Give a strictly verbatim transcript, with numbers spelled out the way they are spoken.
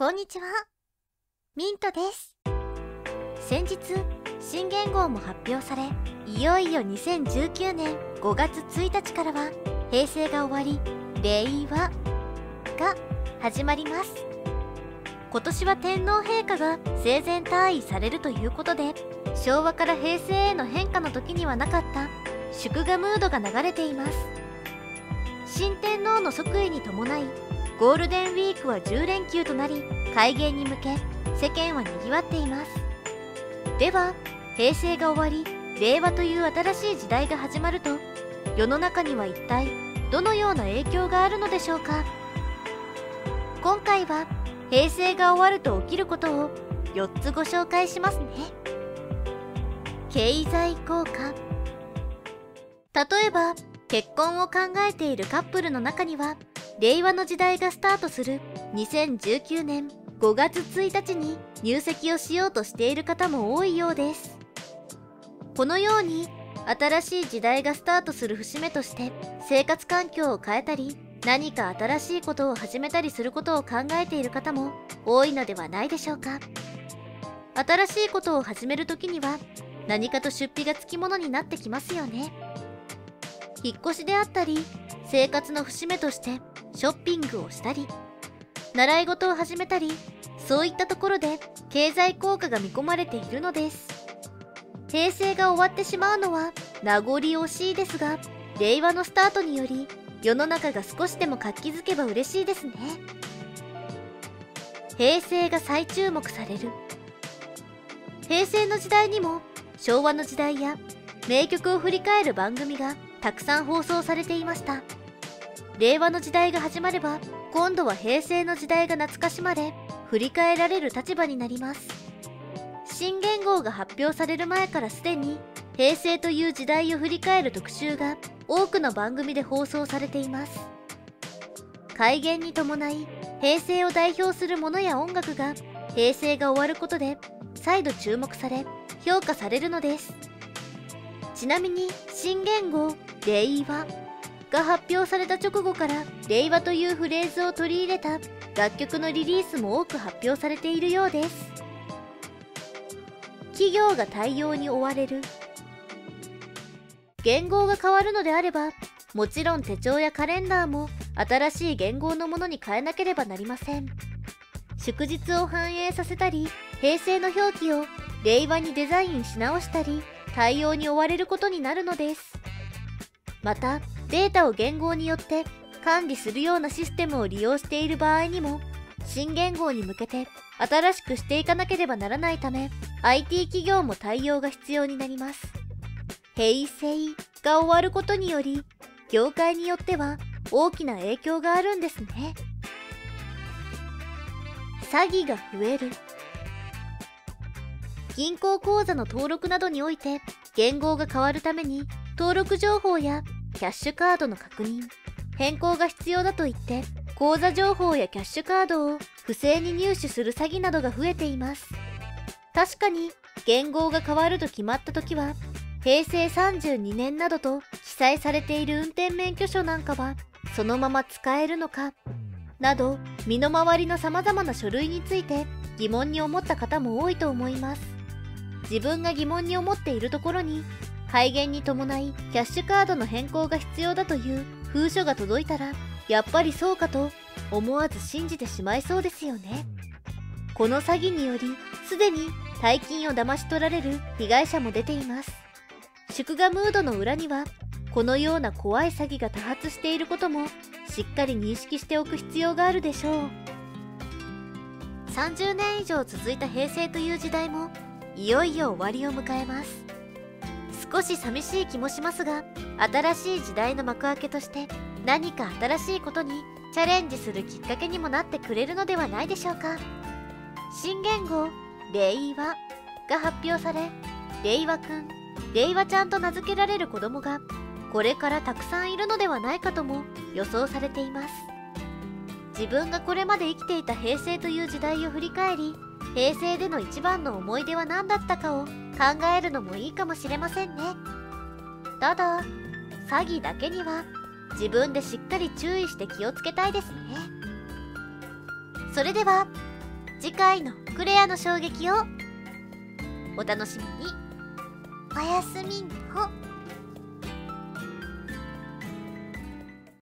こんにちは、ミントです。先日新元号も発表され、いよいよにせんじゅうきゅうねんごがつついたちからは平成が終わり、令和が始まります。今年は天皇陛下が生前退位されるということで、昭和から平成への変化の時にはなかった祝賀ムードが流れています。新天皇の即位に伴い、ゴールデンウィークはじゅうれんきゅうとなり、改元に向け世間は賑わっています。では平成が終わり、令和という新しい時代が始まると、世の中には一体どのような影響があるのでしょうか。今回は平成が終わると起きることをよっつご紹介しますね。経済効果。例えば結婚を考えているカップルの中には、令和の時代がスタートするにせんじゅうきゅうねんごがつついたちに入籍をしようとしている方も多いようです。このように新しい時代がスタートする節目として、生活環境を変えたり、何か新しいことを始めたりすることを考えている方も多いのではないでしょうか。新しいことを始めるときには何かと出費がつきものになってきますよね。引っ越しであったり、生活の節目としてショッピングをしたり、習い事を始めたり、そういったところで経済効果が見込まれているのです。平成が終わってしまうのは名残惜しいですが、令和のスタートにより世の中が少しでも活気づけば嬉しいですね。平成が再注目される。平成の時代にも昭和の時代や名曲を振り返る番組がたくさん放送されていました。令和の時代が始まれば、今度は平成の時代が懐かしまれ、振り返られる立場になります。新元号が発表される前からすでに平成という時代を振り返る特集が多くの番組で放送されています。改元に伴い、平成を代表するものや音楽が平成が終わることで再度注目され、評価されるのです。ちなみに新元号令和が発表された直後から、令和というフレーズを取り入れた楽曲のリリースも多く発表されているようです。企業が対応に追われる。元号が変わるのであれば、もちろん手帳やカレンダーも新しい元号のものに変えなければなりません。祝日を反映させたり、平成の表記を令和にデザインし直したり、対応に追われることになるのです。またデータを元号によって管理するようなシステムを利用している場合にも、新元号に向けて新しくしていかなければならないため、 アイティー 企業も対応が必要になります。平成が終わることにより、業界によっては大きな影響があるんですね。詐欺が増える。銀行口座の登録などにおいて元号が変わるために、登録情報やキャッシュカードの確認、変更が必要だと言って口座情報やキャッシュカードを不正に入手する詐欺などが増えています。確かに元号が変わると決まった時は、平成さんじゅうにねんなどと記載されている運転免許証なんかはそのまま使えるのかなど、身の回りのさまざまな書類について疑問に思った方も多いと思います。自分が疑問に思っているところに、改元に伴いキャッシュカードの変更が必要だという封書が届いたら、やっぱりそうかと思わず信じてしまいそうですよね。この詐欺によりすでに大金を騙し取られる被害者も出ています。祝賀ムードの裏には、このような怖い詐欺が多発していることもしっかり認識しておく必要があるでしょう。さんじゅうねん以上続いた平成という時代もいよいよ終わりを迎えます。少し寂しい気もしますが、新しい時代の幕開けとして何か新しいことにチャレンジするきっかけにもなってくれるのではないでしょうか。新元号令和が発表され、令和くん、令和ちゃんと名付けられる子供がこれからたくさんいるのではないかとも予想されています。自分がこれまで生きていた平成という時代を振り返り、平成での一番の思い出は何だったかを考えるのもいいかもしれませんね。ただ詐欺だけには自分でしっかり注意して気をつけたいですね。それでは次回のクレアの衝撃をお楽しみに。 おやすみんこ。